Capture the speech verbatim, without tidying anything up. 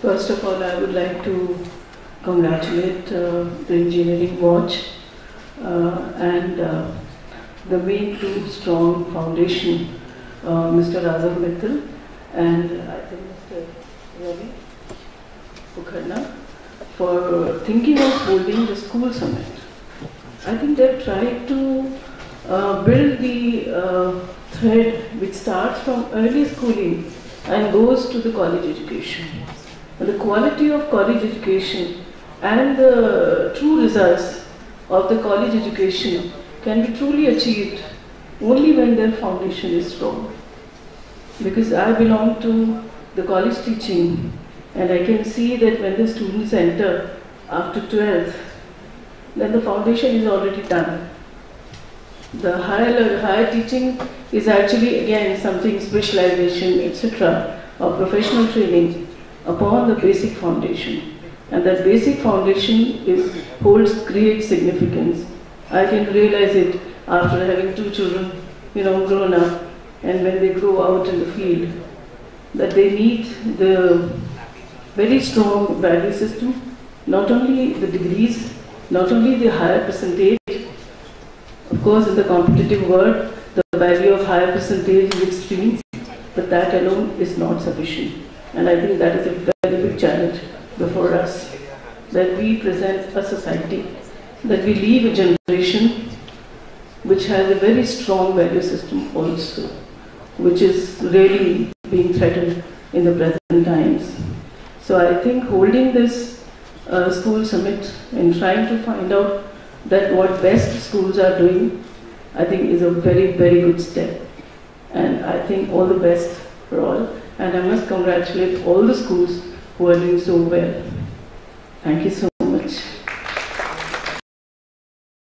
First of all, I would like to congratulate uh, the Engineering Watch uh, and uh, the main two strong foundation, uh, Mister Raghav Mittal and I think Mister Ravi Pokharna, for thinking of holding the school summit. I think they've tried to uh, build the uh, thread which starts from early schooling and goes to the college education. And the quality of college education and the true results of the college education can be truly achieved only when their foundation is strong. Because I belong to the college teaching, and I can see that when the students enter after twelfth, then the foundation is already done. The higher, higher teaching is actually again something specialization, et cetera, or professional training upon the basic foundation. And that basic foundation is, holds great significance. I can realize it after having two children, you know, grown up, and when they grow out in the field, that they need the very strong value system, not only the degrees, not only the higher percentage. Of course, in the competitive world, the value of higher percentage is extreme, but that alone is not sufficient. And I think that is a very big challenge before us, that we present a society, that we leave a generation which has a very strong value system also, which is really being threatened in the present times. So I think holding this uh, school summit and trying to find out that what best schools are doing, I think is a very, very good step. And I think all the best for all. And I must congratulate all the schools who are doing so well. Thank you so much.